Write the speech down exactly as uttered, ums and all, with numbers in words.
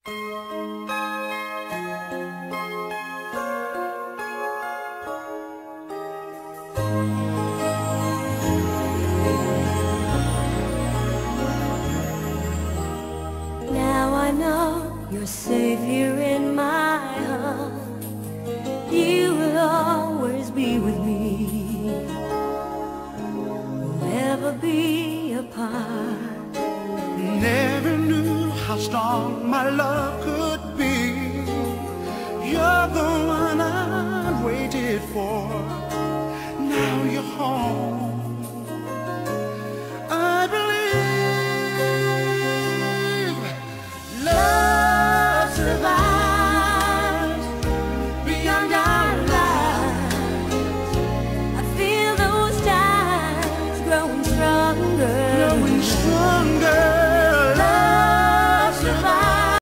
Now I know you're safe here in my heart. You will always be with me. We'll never be apart. Never knew how strong my love could be. You're the one I waited for. Now you're home.